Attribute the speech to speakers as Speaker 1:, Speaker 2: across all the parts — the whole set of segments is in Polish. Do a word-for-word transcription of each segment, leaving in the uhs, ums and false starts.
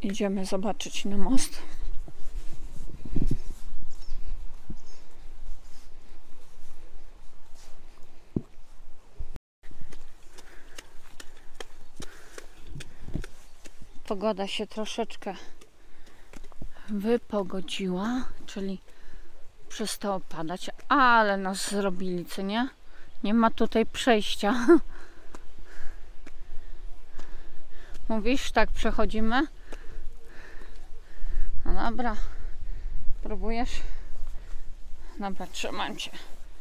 Speaker 1: Idziemy zobaczyć na most. Pogoda się troszeczkę wypogodziła, czyli przestało padać, ale nas zrobili, co nie? Nie ma tutaj przejścia. Mówisz, tak przechodzimy? No dobra. Próbujesz? Dobra, trzymam cię.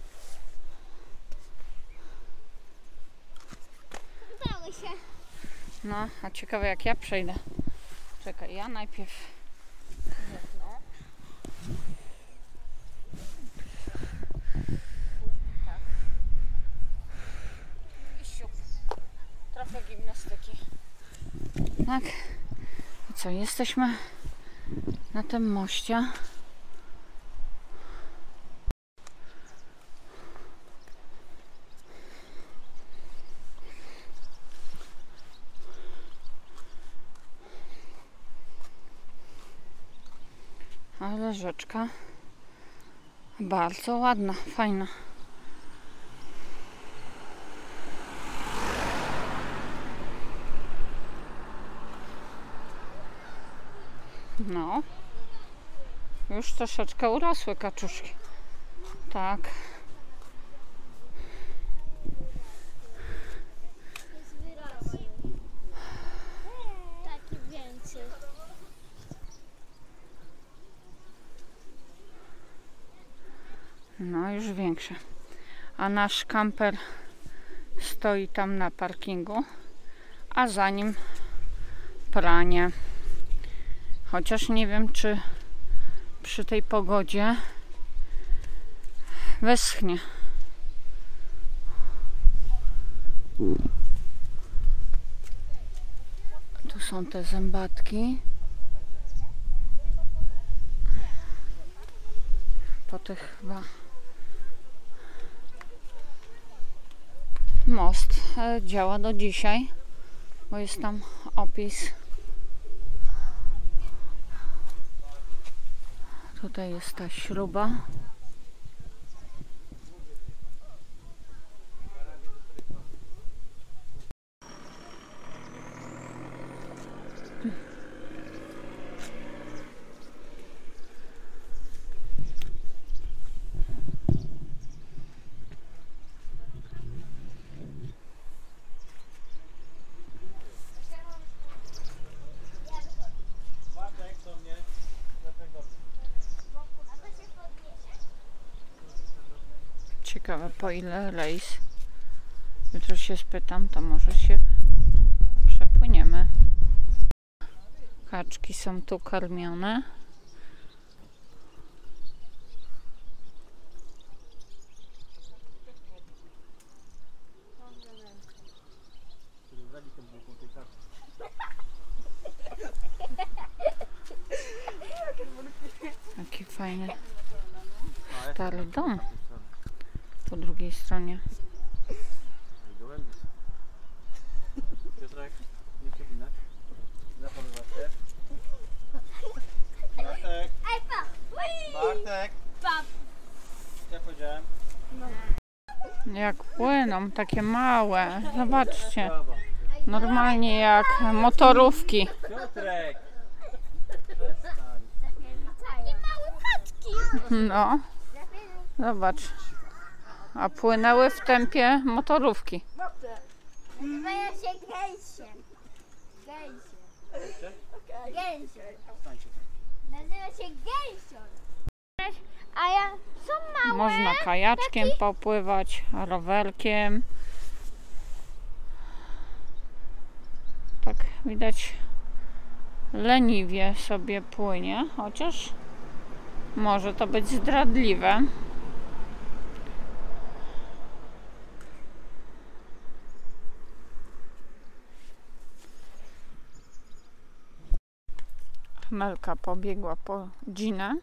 Speaker 2: Udało się.
Speaker 1: No, a ciekawe jak ja przejdę. Czekaj, ja najpierw jedno. Później tak. I siup. Trochę gimnastyki. Tak. I co, jesteśmy na tym moście. Ale rzeczka bardzo ładna, fajna. No, już troszeczkę urosły kaczuszki. Tak.
Speaker 2: Jest wyrosły. Taki więcej.
Speaker 1: No, już większe. A nasz kamper stoi tam na parkingu, a za nim pranie. Chociaż nie wiem, czy przy tej pogodzie wyschnie. Tu są te zębatki. Po tych chyba most działa do dzisiaj, bo jest tam opis. Tutaj jest ta śruba. Ciekawe, po ile rejs. Jutro się spytam, to może się przepłyniemy. Kaczki są tu karmione. Jaki fajny stary dom po drugiej stronie.
Speaker 3: Piotrek, nie przewinać. Zachowywać się. Bartek,
Speaker 2: Ej, pap!
Speaker 3: Bartek,
Speaker 2: Pap!
Speaker 3: ja powiedziałem.
Speaker 1: Jak płyną, takie małe. Zobaczcie. Normalnie jak motorówki.
Speaker 3: Piotrek! Przestań.
Speaker 2: Takie małe paczki!
Speaker 1: No, zobacz. A płynęły w tempie motorówki.
Speaker 2: Nazywają się gęsie. Gęsie. Gęsior.
Speaker 3: Stańcie.
Speaker 2: Nazywa się gęsior. A ja są małe.
Speaker 1: Można kajaczkiem popływać, rowerkiem. Tak widać, leniwie sobie płynie, chociaż może to być zdradliwe. Chmelka pobiegła po dzinę.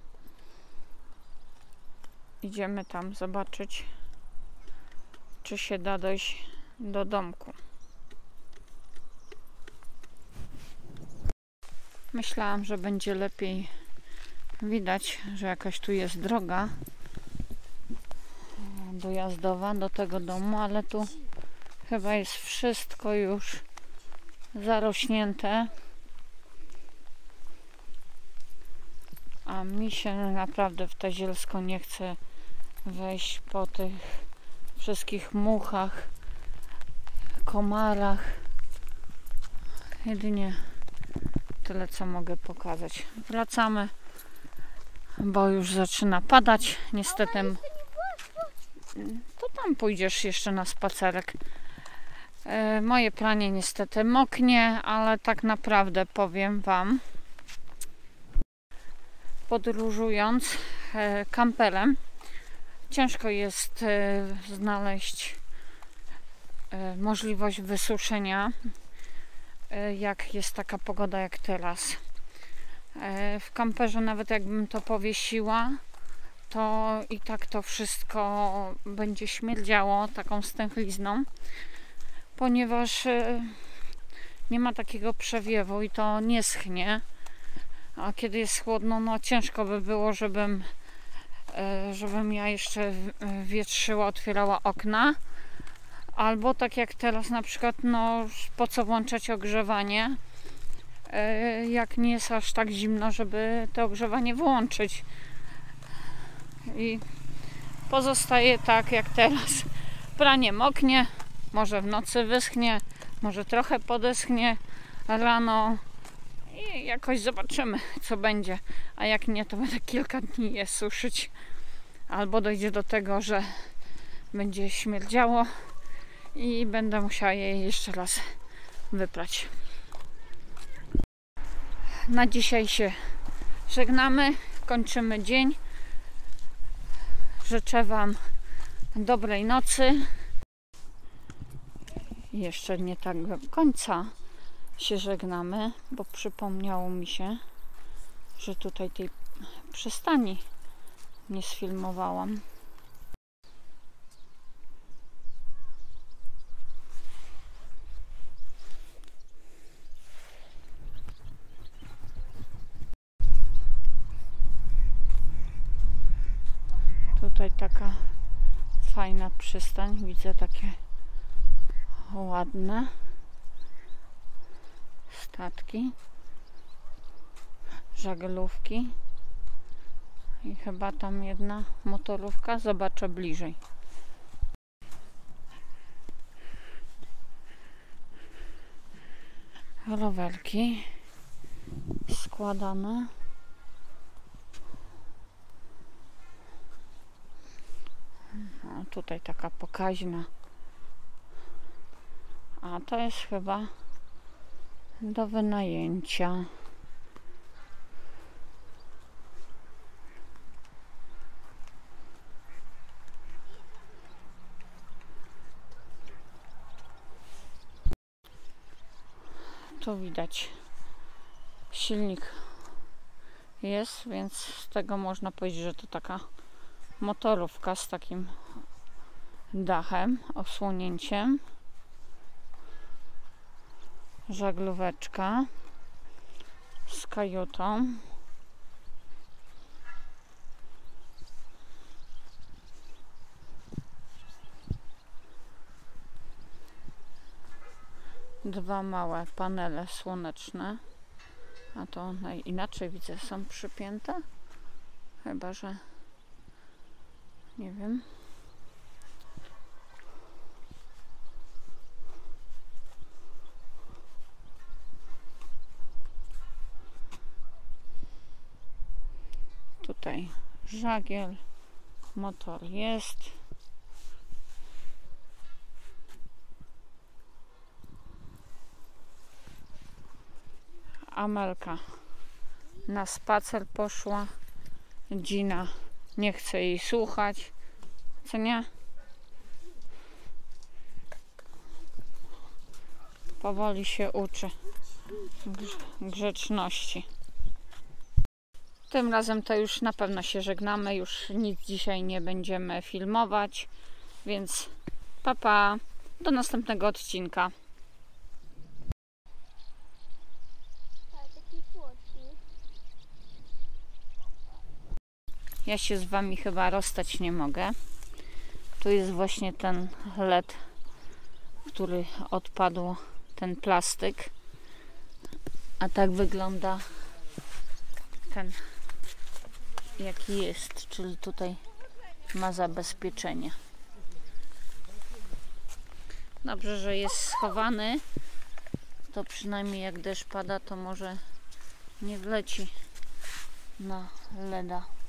Speaker 1: Idziemy tam zobaczyć, czy się da dojść do domku. Myślałam, że będzie lepiej widać, że jakaś tu jest droga dojazdowa do tego domu, ale tu chyba jest wszystko już zarośnięte. A mi się naprawdę w to zielsko nie chce wejść po tych wszystkich muchach, komarach. Jedynie tyle, co mogę pokazać. Wracamy, bo już zaczyna padać. Niestety to tam pójdziesz jeszcze na spacerek. E, moje pranie niestety moknie, ale tak naprawdę powiem Wam, podróżując e, kamperem, ciężko jest e, znaleźć e, możliwość wysuszenia, e, jak jest taka pogoda jak teraz. E, w kamperze nawet jakbym to powiesiła, to i tak to wszystko będzie śmierdziało taką stęchlizną, ponieważ e, nie ma takiego przewiewu i to nie schnie. A kiedy jest chłodno, no ciężko by było, żebym, żebym ja jeszcze wietrzyła, otwierała okna. Albo tak jak teraz na przykład, no po co włączać ogrzewanie, jak nie jest aż tak zimno, żeby to ogrzewanie włączyć. I pozostaje tak jak teraz. Pranie moknie, może w nocy wyschnie, może trochę podeschnie rano. I jakoś zobaczymy, co będzie. A jak nie, to będę kilka dni je suszyć. Albo dojdzie do tego, że będzie śmierdziało i będę musiała je jeszcze raz wyprać. Na dzisiaj się żegnamy. Kończymy dzień. Życzę Wam dobrej nocy. Jeszcze nie tak do końca się żegnamy, bo przypomniało mi się, że tutaj tej przystani nie sfilmowałam. Tutaj taka fajna przystań, widzę takie ładne statki, żaglówki i chyba tam jedna motorówka, zobaczę bliżej. Rowerki składane. No, tutaj taka pokaźna, a to jest chyba do wynajęcia. Tu widać silnik jest, więc z tego można powiedzieć, że to taka motorówka z takim dachem, osłonięciem. Żaglóweczka z kajutą. Dwa małe panele słoneczne, a to inaczej widzę, są przypięte, chyba że nie wiem. Tutaj żagiel, motor jest. Amelka na spacer poszła. Gina nie chce jej słuchać. Co nie? Powoli się uczy grzeczności. Tym razem to już na pewno się żegnamy. Już nic dzisiaj nie będziemy filmować. Więc pa pa. Do następnego odcinka.
Speaker 2: Taki płot.
Speaker 1: Ja się z wami chyba rozstać nie mogę. Tu jest właśnie ten led, który odpadł, ten plastyk. A tak wygląda ten, jaki jest, czyli tutaj ma zabezpieczenie. Dobrze, że jest schowany, to przynajmniej jak deszcz pada, to może nie wleci na leda.